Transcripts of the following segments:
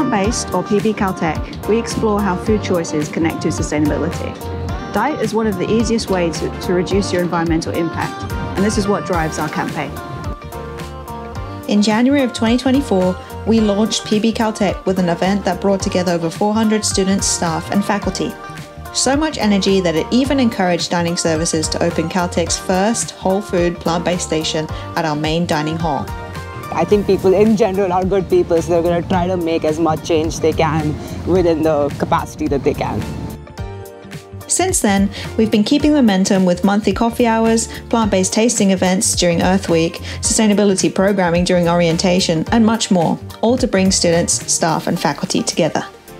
Plant-Based, or PB Caltech, we explore how food choices connect to sustainability. Diet is one of the easiest ways to reduce your environmental impact, and this is what drives our campaign. In January of 2024, we launched PB Caltech with an event that brought together over 400 students, staff, and faculty. So much energy that it even encouraged dining services to open Caltech's first whole food plant-based station at our main dining hall. I think people in general are good people, so they're going to try to make as much change they can within the capacity that they can. Since then, we've been keeping momentum with monthly coffee hours, plant-based tasting events during Earth Week, sustainability programming during orientation, and much more, all to bring students, staff, and faculty together.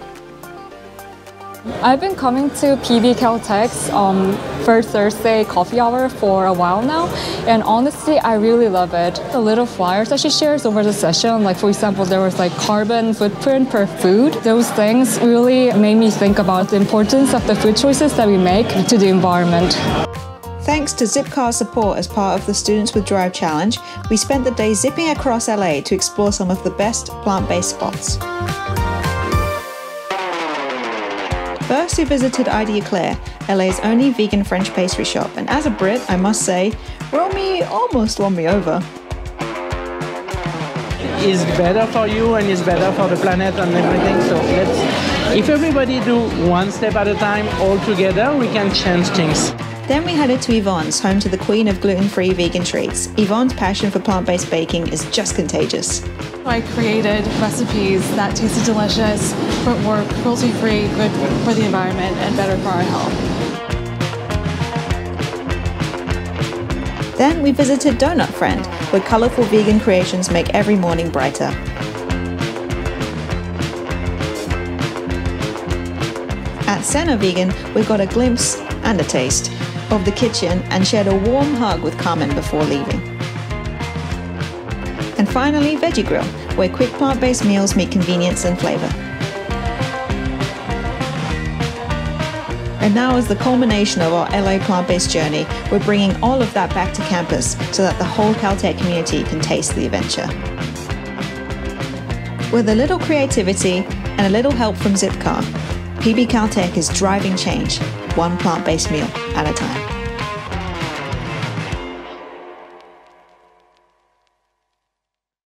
I've been coming to PB Caltech's first Thursday coffee hour for a while now, and honestly, I really love it. The little flyers that she shares over the session, like for example, there was like carbon footprint per food. Those things really made me think about the importance of the food choices that we make to the environment. Thanks to Zipcar's support as part of the Students with Drive Challenge, we spent the day zipping across LA to explore some of the best plant-based spots. First, we visited Idea Claire, LA's only vegan French pastry shop, and as a Brit, I must say, Romy almost won me over. It's better for you and it's better for the planet and everything, so if everybody do one step at a time, all together, we can change things. Then we headed to Yvonne's, home to the queen of gluten-free vegan treats. Yvonne's passion for plant-based baking is just contagious. I created recipes that tasted delicious, but were cruelty-free, good for the environment, and better for our health. Then we visited Donut Friend, where colourful vegan creations make every morning brighter. At Senna Vegan, we got a glimpse and a taste of the kitchen and shared a warm hug with Carmen before leaving. And finally, Veggie Grill, where quick plant-based meals meet convenience and flavour. And now, as the culmination of our LA plant-based journey, we're bringing all of that back to campus so that the whole Caltech community can taste the adventure. With a little creativity and a little help from Zipcar, PB Caltech is driving change, one plant-based meal at a time.